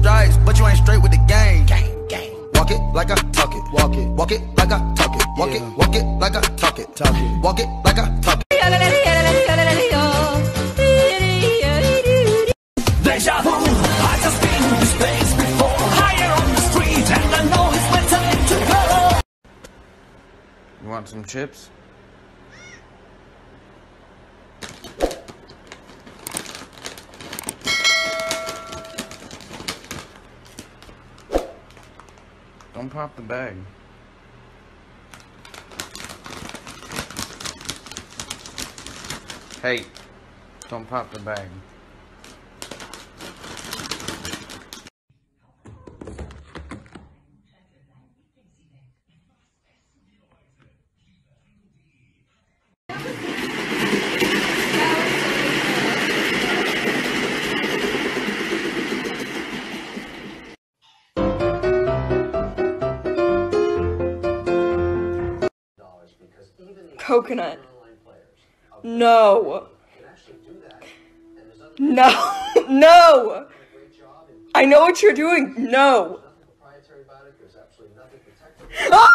stripes, but you ain't straight with the game. Walk it like I talk it. Walk it like I talk it. Walk it like I talk it. Walk it like I talk it. Deja vu, I just been in this place before. Higher on the street, and I know it's my time to go. You want some chips? Don't pop the bag. Hey, don't pop the bag. Coconut. No. No. No. I know what you're doing. No. Ah!